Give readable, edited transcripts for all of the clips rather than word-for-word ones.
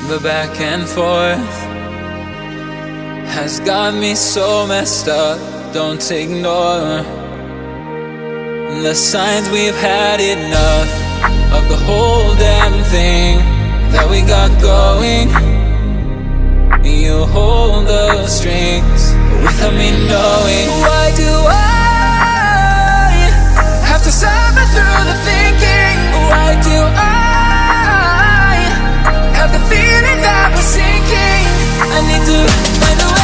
The back and forth has got me so messed up. Don't ignore the signs. We've had enough of the whole damn thing that we got going. You hold the strings without me knowing. Why do I have to suffer through the thinking? Why do I have the feeling that we're sinking? I need to find a way.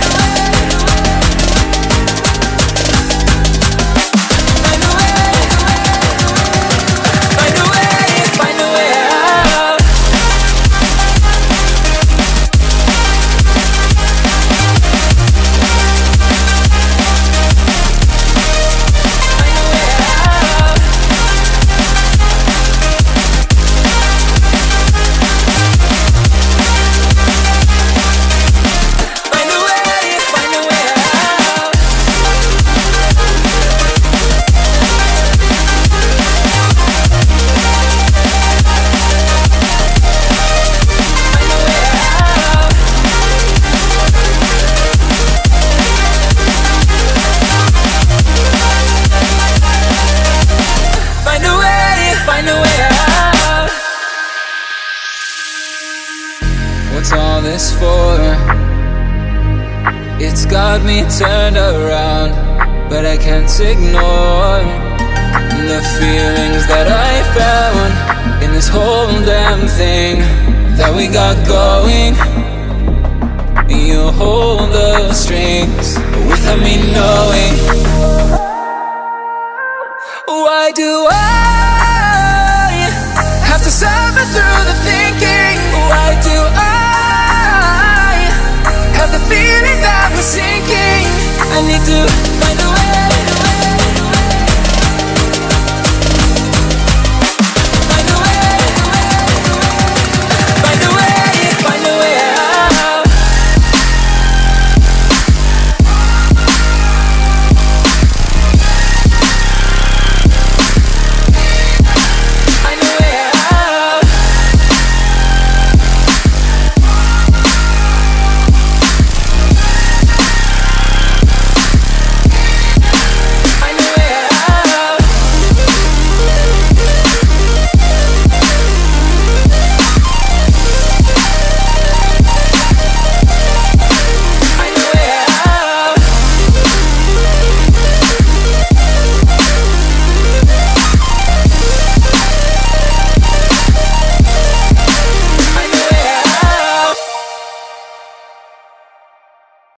What's all this for? It's got me turned around, but I can't ignore the feelings that I found in this whole damn thing that we got going. You hold the strings without me knowing. Why do I have to suffer through the thinking? Why do I have the feeling that we're sinking? I need to find a